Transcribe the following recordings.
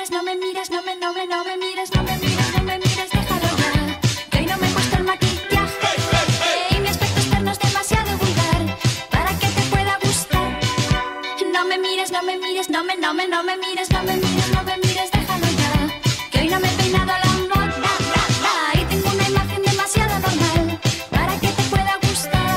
mires, no me mires, no me mires, no me mires, no me mires, déjalo ya. Que hoy no me he puesto el maquillaje y mi aspecto externo es demasiado vulgar para que te pueda gustar. No me mires, no me mires, no me mires, no me mires, no me mires, déjalo ya. Que hoy no me he peinado a la moda y tengo una imagen demasiado normal para que te pueda gustar.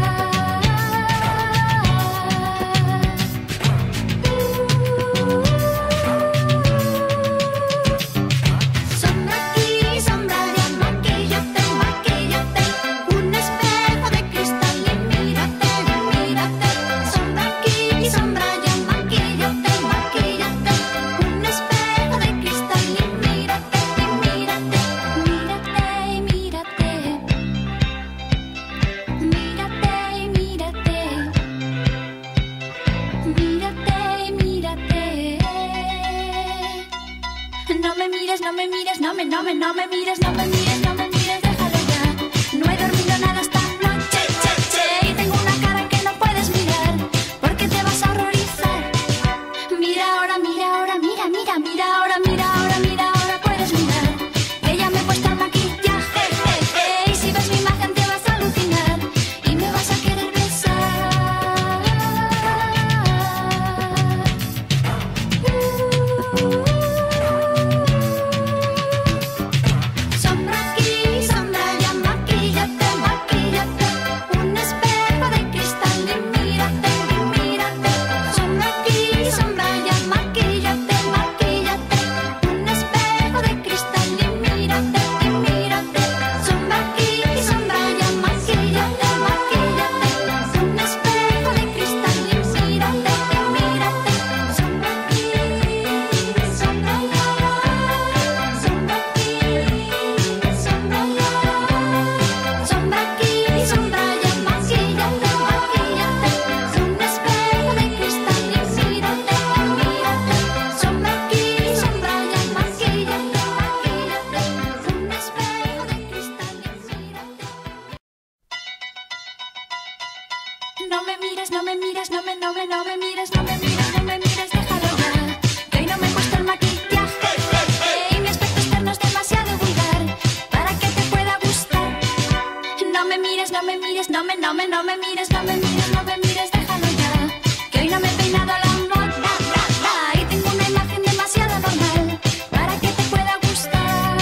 Sombra aquí, sombra allá, maquíllate, maquíllate. Un espejo de cristal y mírate, mírate. Sombra aquí, sombra allá, maquíllate, maquíllate. Un espejo de cristal y mírate, mírate. Mírate, mírate. Mírate, mírate. Mírate, mírate. No me mires, no me mires, no me mires, no me mires, no me mires, déjalo ya. No he dormido nada esta noche, y tengo una cara que no puedes mirar, porque te vas a horrorizar. Mira ahora, mira ahora, mira, mira, mira ahora, mira ahora, mira ahora, puedes mirar. Que ya me he puesto el maquillaje, y si ves mi imagen te vas a alucinar, y me vas a querer besar. Sombra aquí, sombra allá, maquíllate, maquíllate. Un espejo de cristal y mírate, mírate. Sombra aquí, sombra allá, maquíllate, maquíllate. Un espejo de cristal y mírate, mírate. Sombra aquí, sombra allá, maquíllate, maquíllate. Un espejo de cristal y mírate, mírate. Sombra aquí, sombra allá. Sombra aquí, sombra allá. Sombra aquí, sombra allá, maquíllate, maquíllate. Un espejo de cristal y mírate, mírate. Sombra aquí, sombra allá, maquíllate, maquíllate. Un espejo de cristal y mírate. No me mires, no me mires, no me mires, no me mires, no me mires, déjalo ya. Que hoy no me he puesto el maquillaje y mi aspecto externo es demasiado vulgar para que te pueda gustar. No me mires, no me mires, no me mires, no me mires, déjalo ya. Que hoy no me he peinado a la moda y tengo una imagen demasiado normal para que te pueda gustar.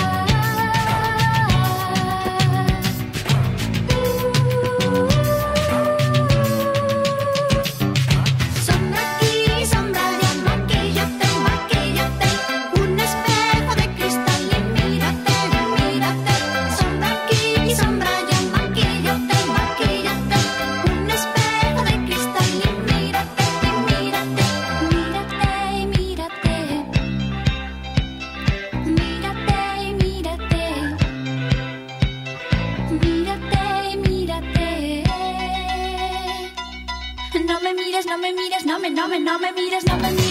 Sombra aquí, sombra allá, maquíllate, maquíllate. Un espejo de cristal y mírate, mírate. Sombra aquí, sombra allá, maquíllate, maquíllate. Un espejo de cristal y mírate, mírate. Mírate, mírate. Mírate, mírate. Mírate, mírate. No me mires, no me mires, no me mires, no me mires,